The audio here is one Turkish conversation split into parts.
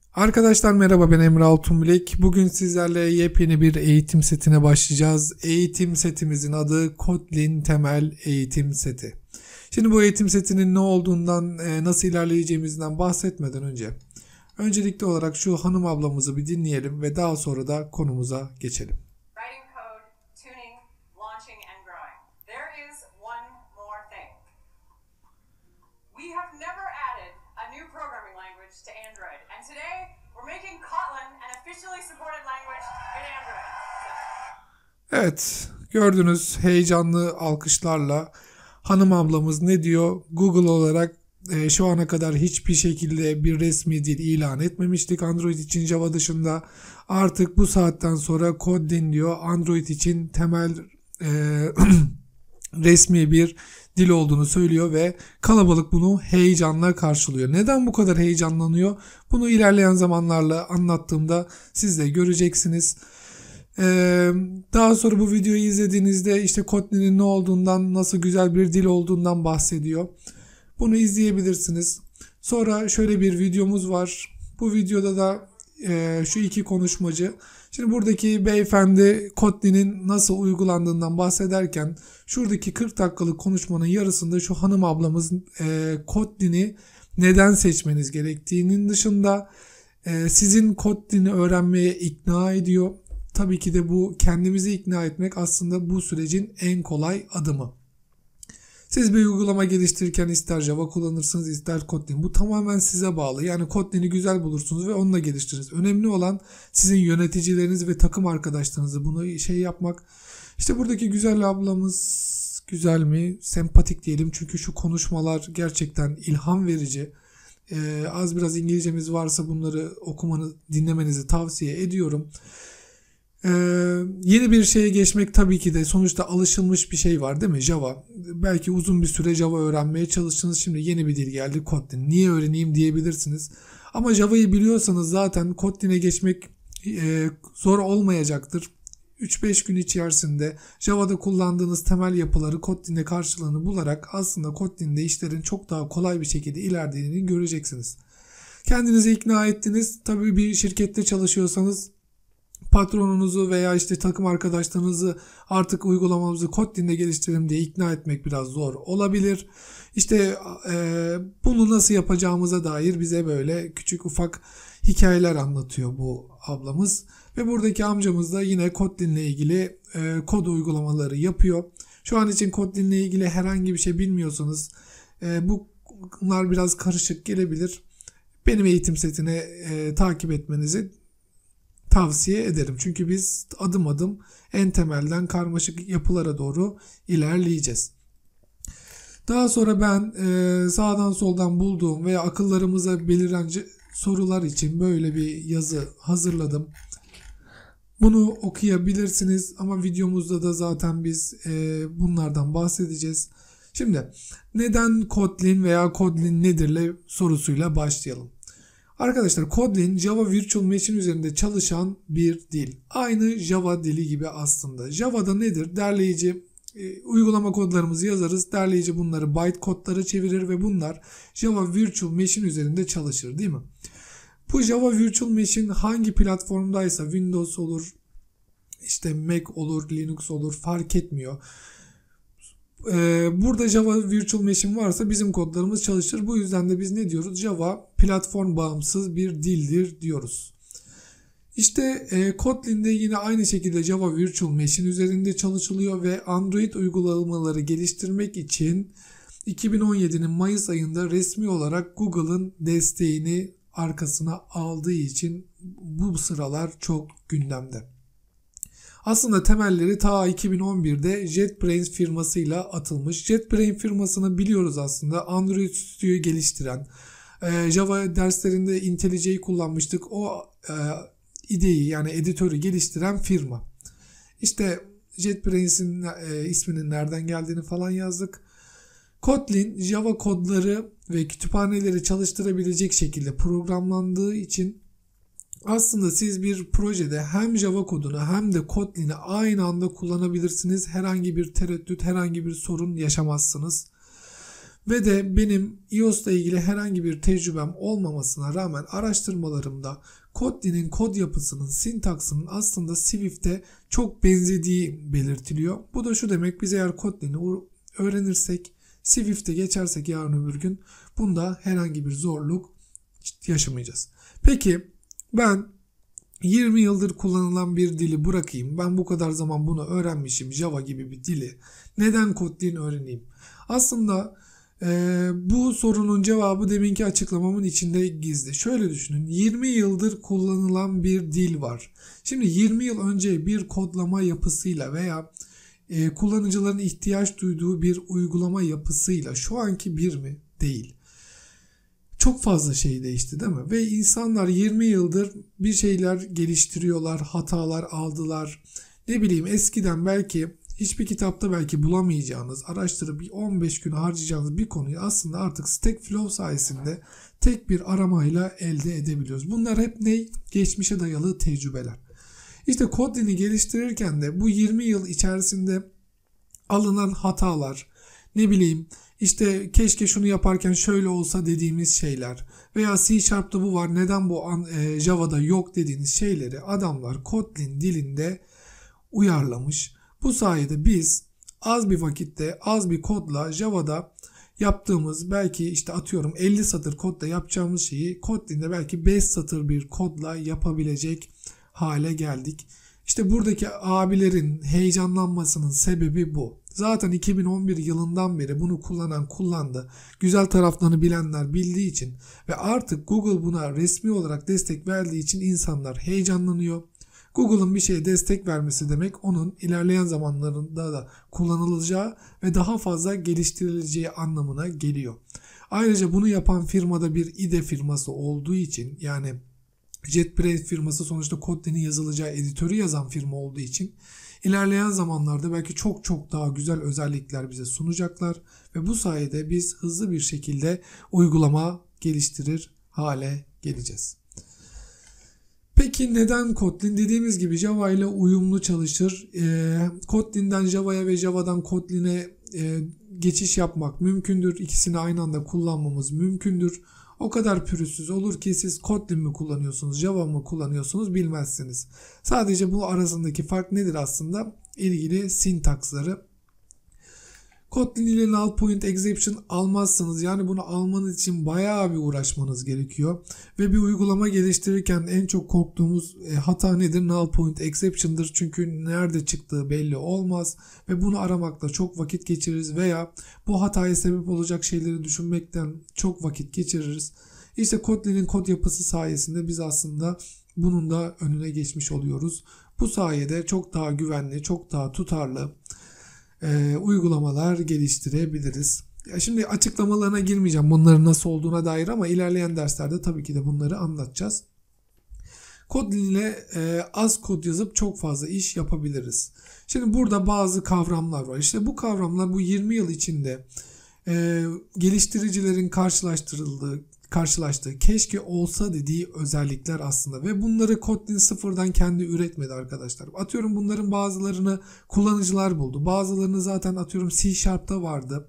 Arkadaşlar merhaba, ben Emre Altunbilek. Bugün sizlerle yepyeni bir eğitim setine başlayacağız. Eğitim setimizin adı Kotlin Temel Eğitim Seti. Şimdi bu eğitim setinin ne olduğundan, nasıl ilerleyeceğimizden bahsetmeden öncelikli olarak şu hanım ablamızı bir dinleyelim ve daha sonra da konumuza geçelim. Writing code, tuning, launching, and growing. There is one more thing. We have never added a new programming language to Android, and today we're making Kotlin an officially supported language in Android. Evet, gördünüz, heyecanlı alkışlarla hanım ablamız ne diyor? Google olarak şu ana kadar hiçbir şekilde bir resmi dil ilan etmemiştik Android için Java dışında. Artık bu saatten sonra Kotlin diyor, Android için temel resmi bir dil olduğunu söylüyor ve kalabalık bunu heyecanla karşılıyor. Neden bu kadar heyecanlanıyor? Bunu ilerleyen zamanlarla anlattığımda siz de göreceksiniz. Daha sonra bu videoyu izlediğinizde işte Kotlin'in ne olduğundan, nasıl güzel bir dil olduğundan bahsediyor. Bunu izleyebilirsiniz. Sonra şöyle bir videomuz var. Bu videoda da şu iki konuşmacı. Şimdi buradaki beyefendi Kotlin'in nasıl uygulandığından bahsederken şuradaki 40 dakikalık konuşmanın yarısında şu hanım ablamız Kotlin'i neden seçmeniz gerektiğinin dışında sizin Kotlin'i öğrenmeye ikna ediyor. Tabii ki de bu kendimizi ikna etmek aslında bu sürecin en kolay adımı. Siz bir uygulama geliştirirken ister Java kullanırsınız ister Kotlin. Bu tamamen size bağlı. Yani Kotlin'i güzel bulursunuz ve onunla geliştiririz. Önemli olan sizin yöneticileriniz ve takım arkadaşlarınızı bunu yapmak. İşte buradaki güzel ablamız, güzel mi? Sempatik diyelim. Çünkü şu konuşmalar gerçekten ilham verici. Az biraz İngilizcemiz varsa bunları okumanı, dinlemenizi tavsiye ediyorum. Yeni bir şeye geçmek tabii ki de sonuçta alışılmış bir şey var değil mi? Java. Belki uzun bir süre Java öğrenmeye çalıştınız. Şimdi yeni bir dil geldi, Kotlin. Niye öğreneyim diyebilirsiniz. Ama Java'yı biliyorsanız zaten Kotlin'e geçmek zor olmayacaktır. 3-5 gün içerisinde Java'da kullandığınız temel yapıları Kotlin'de karşılığını bularak aslında Kotlin'de işlerin çok daha kolay bir şekilde ilerlediğini göreceksiniz. Kendinizi ikna ettiniz. Tabii bir şirkette çalışıyorsanız patronunuzu veya işte takım arkadaşlarınızı artık uygulamamızı Kotlin'de geliştirelim diye ikna etmek biraz zor olabilir. İşte bunu nasıl yapacağımıza dair bize böyle küçük ufak hikayeler anlatıyor bu ablamız. Ve buradaki amcamız da yine Kotlin'le ilgili kod uygulamaları yapıyor. Şu an için Kotlin'le ilgili herhangi bir şey bilmiyorsanız bunlar biraz karışık gelebilir. Benim eğitim setini takip etmenizi tavsiye ederim. Çünkü biz adım adım en temelden karmaşık yapılara doğru ilerleyeceğiz. Daha sonra ben sağdan soldan bulduğum veya akıllarımıza beliren sorular için böyle bir yazı hazırladım. Bunu okuyabilirsiniz ama videomuzda da zaten biz bunlardan bahsedeceğiz. Şimdi neden Kotlin veya Kotlin nedirle sorusuyla başlayalım. Arkadaşlar Kotlin Java Virtual Machine üzerinde çalışan bir dil. Aynı Java dili gibi aslında. Java'da nedir? Derleyici uygulama kodlarımızı yazarız. Derleyici bunları byte kodlara çevirir ve bunlar Java Virtual Machine üzerinde çalışır değil mi? Bu Java Virtual Machine hangi platformdaysa Windows olur, işte Mac olur, Linux olur fark etmiyor. Burada Java Virtual Machine varsa bizim kodlarımız çalışır. Bu yüzden de biz ne diyoruz? Java platform bağımsız bir dildir diyoruz. İşte Kotlin'de yine aynı şekilde Java Virtual Machine üzerinde çalışılıyor ve Android uygulamaları geliştirmek için 2017'nin Mayıs ayında resmi olarak Google'ın desteğini arkasına aldığı için bu sıralar çok gündemde. Aslında temelleri ta 2011'de JetBrains firmasıyla atılmış. JetBrains firmasını biliyoruz aslında. Android Studio'yu geliştiren, Java derslerinde IntelliJ'yi kullanmıştık. O ideyi yani editörü geliştiren firma. İşte JetBrains'in isminin nereden geldiğini falan yazdık. Kotlin, Java kodları ve kütüphaneleri çalıştırabilecek şekilde programlandığı için aslında siz bir projede hem Java kodunu hem de Kotlin'i aynı anda kullanabilirsiniz. Herhangi bir tereddüt, herhangi bir sorun yaşamazsınız. Ve de benim iOS'la ilgili herhangi bir tecrübem olmamasına rağmen araştırmalarımda Kotlin'in kod yapısının, sintaksının aslında Swift'e çok benzediği belirtiliyor. Bu da şu demek, biz eğer Kotlin'i öğrenirsek, Swift'e geçersek yarın öbür gün bunda herhangi bir zorluk yaşamayacağız. Peki ben 20 yıldır kullanılan bir dili bırakayım, ben bu kadar zaman bunu öğrenmişim, Java gibi bir dili, neden Kotlin öğreneyim? Aslında bu sorunun cevabı deminki açıklamamın içinde gizli. Şöyle düşünün, 20 yıldır kullanılan bir dil var. Şimdi 20 yıl önce bir kodlama yapısıyla veya kullanıcıların ihtiyaç duyduğu bir uygulama yapısıyla şu anki bir mi? Değil. Çok fazla şey değişti değil mi? Ve insanlar 20 yıldır bir şeyler geliştiriyorlar, hatalar aldılar. Ne bileyim, eskiden belki hiçbir kitapta belki bulamayacağınız, araştırıp 15 gün harcayacağınız bir konuyu aslında artık Stack Flow sayesinde tek bir aramayla elde edebiliyoruz. Bunlar hep ne? Geçmişe dayalı tecrübeler. İşte Kotlin'i geliştirirken de bu 20 yıl içerisinde alınan hatalar, ne bileyim işte keşke şunu yaparken şöyle olsa dediğimiz şeyler veya C#'da bu var neden bu Java'da yok dediğiniz şeyleri adamlar Kotlin dilinde uyarlamış. Bu sayede biz az bir vakitte az bir kodla Java'da yaptığımız, belki işte atıyorum 50 satır kodla yapacağımız şeyi Kotlin'de belki 5 satır bir kodla yapabilecek hale geldik. İşte buradaki abilerin heyecanlanmasının sebebi bu. Zaten 2011 yılından beri bunu kullandı. Güzel taraflarını bilenler bildiği için ve artık Google buna resmi olarak destek verdiği için insanlar heyecanlanıyor. Google'ın bir şeye destek vermesi demek onun ilerleyen zamanlarında da kullanılacağı ve daha fazla geliştirileceği anlamına geliyor. Ayrıca bunu yapan firmada bir IDE firması olduğu için, yani JetBrains firması sonuçta Kotlin'in yazılacağı editörü yazan firma olduğu için ilerleyen zamanlarda belki çok çok daha güzel özellikler bize sunacaklar ve bu sayede biz hızlı bir şekilde uygulama geliştirir hale geleceğiz. Peki neden Kotlin? Dediğimiz gibi Java ile uyumlu çalışır. Kotlin'den Java'ya ve Java'dan Kotlin'e geçiş yapmak mümkündür. İkisini aynı anda kullanmamız mümkündür. O kadar pürüzsüz olur ki siz Kotlin mi kullanıyorsunuz, Java mı kullanıyorsunuz bilmezsiniz. Sadece bu arasındaki fark nedir aslında? İlgili sintaksları. Kotlin ile null point exception almazsanız, yani bunu almanız için bayağı bir uğraşmanız gerekiyor. Ve bir uygulama geliştirirken en çok korktuğumuz hata nedir? Null point exception'dır. Çünkü nerede çıktığı belli olmaz ve bunu aramakla çok vakit geçiririz veya bu hataya sebep olacak şeyleri düşünmekten çok vakit geçiririz. İşte Kotlin'in kod yapısı sayesinde biz aslında bunun da önüne geçmiş oluyoruz. Bu sayede çok daha güvenli, çok daha tutarlı uygulamalar geliştirebiliriz. Şimdi açıklamalarına girmeyeceğim bunların nasıl olduğuna dair ama ilerleyen derslerde tabii ki de bunları anlatacağız. Kotlin ile az kod yazıp çok fazla iş yapabiliriz. Şimdi burada bazı kavramlar var. İşte bu kavramlar bu 20 yıl içinde geliştiricilerin karşılaştığı keşke olsa dediği özellikler aslında ve bunları Kotlin sıfırdan kendi üretmedi arkadaşlar. Atıyorum bunların bazılarını kullanıcılar buldu. Bazılarını zaten atıyorum C#'da vardı.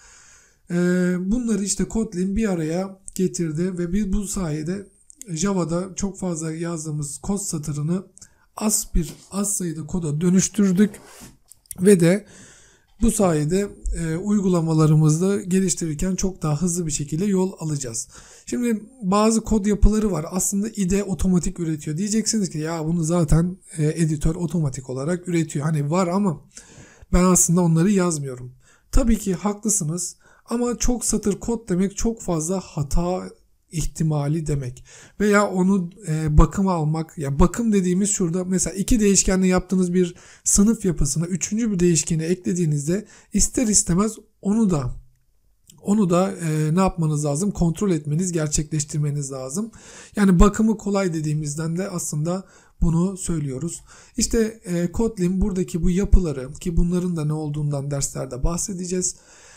Bunları işte Kotlin bir araya getirdi ve biz bu sayede Java'da çok fazla yazdığımız kod satırını az sayıda koda dönüştürdük ve de bu sayede uygulamalarımızda geliştirirken çok daha hızlı bir şekilde yol alacağız. Şimdi bazı kod yapıları var. Aslında IDE otomatik üretiyor. Diyeceksiniz ki ya bunu zaten editör otomatik olarak üretiyor. Hani var ama ben aslında onları yazmıyorum. Tabii ki haklısınız ama çok satır kod demek çok fazla hata ihtimali demek. Veya onu bakıma almak, ya bakım dediğimiz şurada mesela 2 değişkenle yaptığınız bir sınıf yapısına 3. bir değişkeni eklediğinizde ister istemez onu da ne yapmanız lazım? Kontrol etmeniz, gerçekleştirmeniz lazım. Yani bakımı kolay dediğimizden de aslında bunu söylüyoruz. İşte Kotlin buradaki bu yapıları, ki bunların da ne olduğundan derslerde bahsedeceğiz,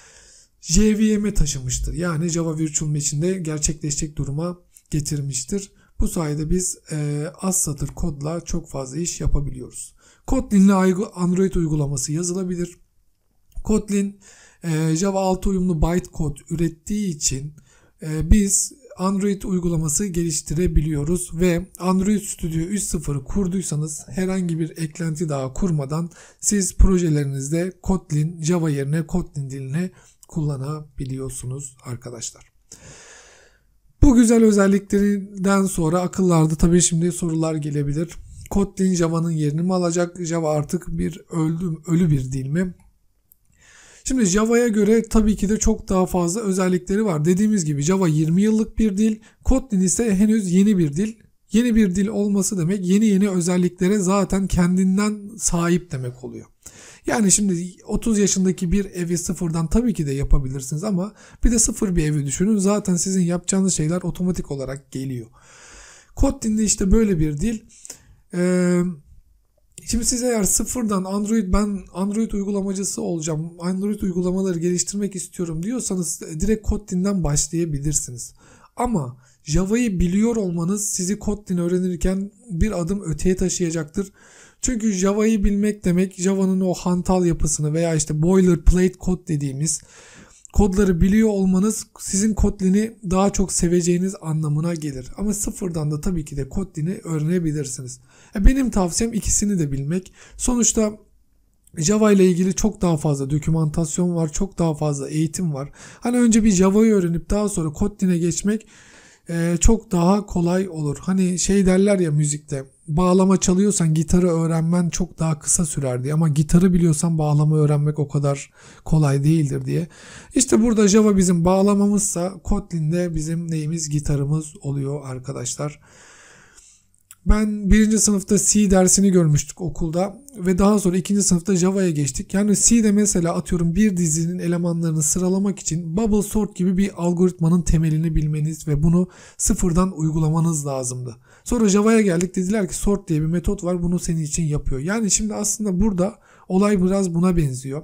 JVM'e taşımıştır. Yani Java Virtual Machine'de gerçekleşecek duruma getirmiştir. Bu sayede biz az satır kodla çok fazla iş yapabiliyoruz. Kotlin'le Android uygulaması yazılabilir. Kotlin Java 6 uyumlu bytecode ürettiği için biz Android uygulaması geliştirebiliyoruz ve Android Studio 3.0'ı kurduysanız herhangi bir eklenti daha kurmadan siz projelerinizde Kotlin, Java yerine Kotlin dilini kullanabiliyorsunuz arkadaşlar. Bu güzel özelliklerinden sonra akıllarda tabii şimdi sorular gelebilir. Kotlin Java'nın yerini mi alacak? Java artık bir ölü bir dil mi? Şimdi Java'ya göre tabii ki de çok daha fazla özellikleri var. Dediğimiz gibi Java 20 yıllık bir dil, Kotlin ise henüz yeni bir dil. Yeni bir dil olması demek yeni özelliklere zaten kendinden sahip demek oluyor. Yani şimdi 30 yaşındaki bir evi sıfırdan tabii ki de yapabilirsiniz ama bir de sıfır bir evi düşünün. Zaten sizin yapacağınız şeyler otomatik olarak geliyor. Kotlin'de işte böyle bir dil. Şimdi siz eğer sıfırdan ben Android uygulamacısı olacağım, Android uygulamaları geliştirmek istiyorum diyorsanız direkt Kotlin'den başlayabilirsiniz. Ama Java'yı biliyor olmanız sizi Kotlin öğrenirken bir adım öteye taşıyacaktır. Çünkü Java'yı bilmek demek Java'nın o hantal yapısını veya işte boilerplate kod dediğimiz kodları biliyor olmanız sizin Kotlin'i daha çok seveceğiniz anlamına gelir. Ama sıfırdan da tabii ki de Kotlin'i öğrenebilirsiniz. Benim tavsiyem ikisini de bilmek. Sonuçta Java ile ilgili çok daha fazla dokümantasyon var, çok daha fazla eğitim var. Hani önce bir Java'yı öğrenip daha sonra Kotlin'e geçmek çok daha kolay olur. Hani şey derler ya müzikte, bağlama çalıyorsan gitarı öğrenmen çok daha kısa sürer diye ama gitarı biliyorsan bağlama öğrenmek o kadar kolay değildir diye. İşte burada Java bizim bağlamamızsa Kotlin'de bizim neyimiz, gitarımız oluyor arkadaşlar. Ben 1. sınıfta C dersini görmüştük okulda ve daha sonra 2. sınıfta Java'ya geçtik. Yani C'de mesela atıyorum bir dizinin elemanlarını sıralamak için bubble sort gibi bir algoritmanın temelini bilmeniz ve bunu sıfırdan uygulamanız lazımdı. Sonra Java'ya geldik, dediler ki sort diye bir metot var, bunu senin için yapıyor. Yani şimdi aslında burada olay biraz buna benziyor.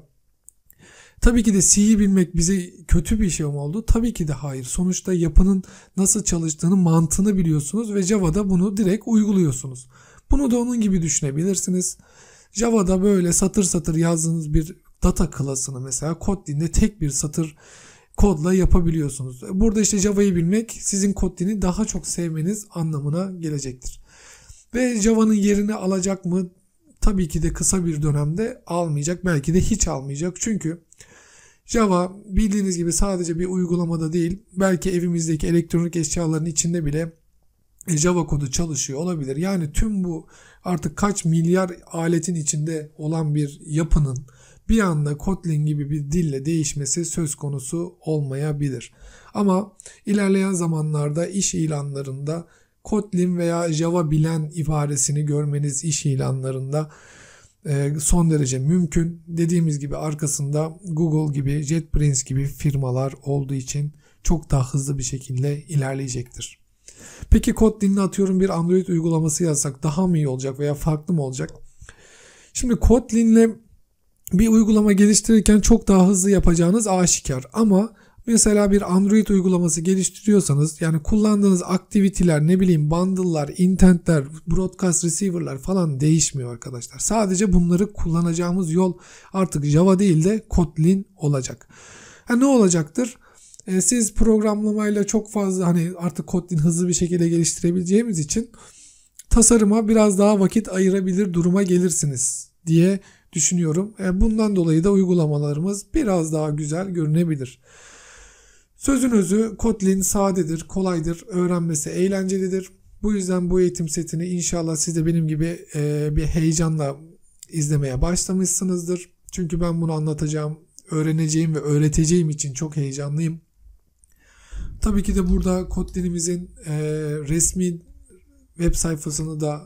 Tabii ki de C'yi bilmek bize kötü bir şey mi oldu? Tabii ki de hayır. Sonuçta yapının nasıl çalıştığını, mantığını biliyorsunuz ve Java'da bunu direkt uyguluyorsunuz. Bunu da onun gibi düşünebilirsiniz. Java'da böyle satır satır yazdığınız bir data klasını mesela Kotlin'de tek bir satır kodla yapabiliyorsunuz. Burada işte Java'yı bilmek sizin Kotlin'i daha çok sevmeniz anlamına gelecektir. Ve Java'nın yerini alacak mı? Tabii ki de kısa bir dönemde almayacak. Belki de hiç almayacak. Çünkü Java bildiğiniz gibi sadece bir uygulamada değil, belki evimizdeki elektronik eşyaların içinde bile Java kodu çalışıyor olabilir. Yani tüm bu artık kaç milyar aletin içinde olan bir yapının bir anda Kotlin gibi bir dille değişmesi söz konusu olmayabilir. Ama ilerleyen zamanlarda iş ilanlarında Kotlin veya Java bilen ibaresini görmeniz iş ilanlarında son derece mümkün. Dediğimiz gibi arkasında Google gibi, JetBrains gibi firmalar olduğu için çok daha hızlı bir şekilde ilerleyecektir. Peki Kotlin'le atıyorum bir Android uygulaması yazsak daha mı iyi olacak veya farklı mı olacak? Şimdi Kotlin'le bir uygulama geliştirirken çok daha hızlı yapacağınız aşikar. Ama mesela bir Android uygulaması geliştiriyorsanız yani kullandığınız aktiviteler, ne bileyim bundle'lar, intentler, broadcast receiver'lar falan değişmiyor arkadaşlar. Sadece bunları kullanacağımız yol artık Java değil de Kotlin olacak. Ne olacaktır? Siz programlamayla çok fazla hani artık Kotlin hızlı bir şekilde geliştirebileceğimiz için tasarıma biraz daha vakit ayırabilir duruma gelirsiniz diye düşünüyorum. Bundan dolayı da uygulamalarımız biraz daha güzel görünebilir. Sözün özü Kotlin sadedir, kolaydır, öğrenmesi eğlencelidir. Bu yüzden bu eğitim setini inşallah siz de benim gibi bir heyecanla izlemeye başlamışsınızdır. Çünkü ben bunu anlatacağım, öğreneceğim ve öğreteceğim için çok heyecanlıyım. Tabii ki de burada Kotlin'imizin resmi web sayfasını da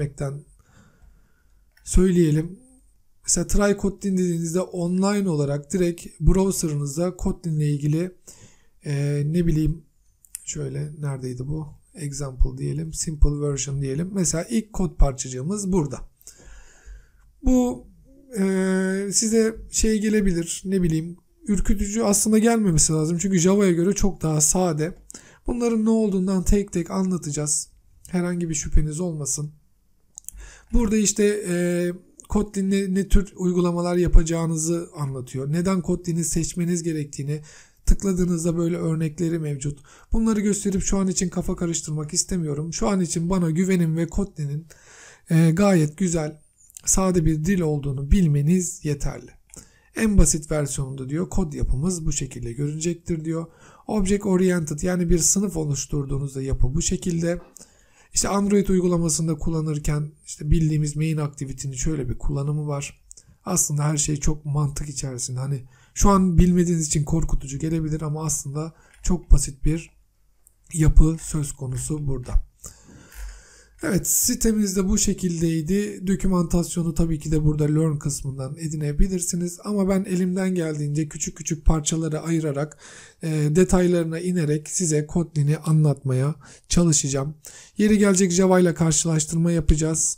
söyleyelim. Mesela Try Kotlin dediğinizde online olarak direkt browser'ınızda Kotlin ile ilgili ne bileyim şöyle neredeydi bu? Example diyelim, simple version diyelim. Mesela ilk kod parçacığımız burada. Bu size şey gelebilir, ne bileyim ürkütücü aslında gelmemesi lazım. Çünkü Java'ya göre çok daha sade. Bunların ne olduğundan tek tek anlatacağız. Herhangi bir şüpheniz olmasın. Burada işte Kotlin'le ne tür uygulamalar yapacağınızı anlatıyor. Neden Kotlin'i seçmeniz gerektiğini, tıkladığınızda böyle örnekleri mevcut. Bunları gösterip şu an için kafa karıştırmak istemiyorum. Şu an için bana güvenin ve Kotlin'in gayet güzel, sade bir dil olduğunu bilmeniz yeterli. En basit versiyonunda diyor kod yapımız bu şekilde görünecektir diyor. Object Oriented, yani bir sınıf oluşturduğunuzda yapı bu şekilde. İşte Android uygulamasında kullanırken işte bildiğimiz main activity'nin şöyle bir kullanımı var. Aslında her şey çok mantık içerisinde. Hani şu an bilmediğiniz için korkutucu gelebilir ama aslında çok basit bir yapı söz konusu burada. Evet, sitemizde bu şekildeydi. Dokümantasyonu tabii ki de burada Learn kısmından edinebilirsiniz. Ama ben elimden geldiğince küçük küçük parçalara ayırarak, detaylarına inerek size Kotlin'i anlatmaya çalışacağım. Yeri gelecek Java ile karşılaştırma yapacağız.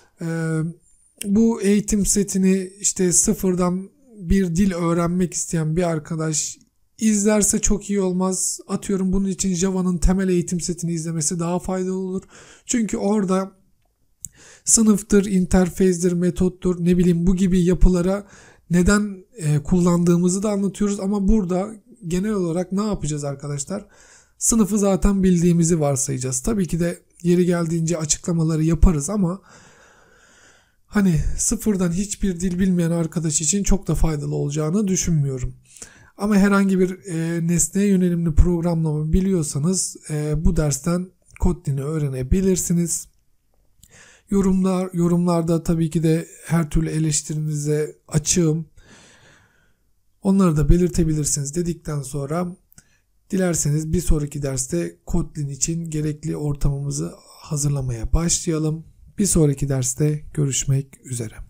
Bu eğitim setini işte sıfırdan bir dil öğrenmek isteyen bir arkadaş İzlerse çok iyi olmaz. Atıyorum bunun için Java'nın temel eğitim setini izlemesi daha faydalı olur. Çünkü orada sınıftır, interface'dir, metottur, ne bileyim bu gibi yapılara neden kullandığımızı da anlatıyoruz. Ama burada genel olarak ne yapacağız arkadaşlar? Sınıfı zaten bildiğimizi varsayacağız. Tabii ki de yeri geldiğince açıklamaları yaparız ama hani sıfırdan hiçbir dil bilmeyen arkadaş için çok da faydalı olacağını düşünmüyorum. Ama herhangi bir nesneye yönelimli programlama biliyorsanız bu dersten Kotlin'i öğrenebilirsiniz. Yorumlarda tabii ki de her türlü eleştirinize açığım. Onları da belirtebilirsiniz dedikten sonra dilerseniz bir sonraki derste Kotlin için gerekli ortamımızı hazırlamaya başlayalım. Bir sonraki derste görüşmek üzere.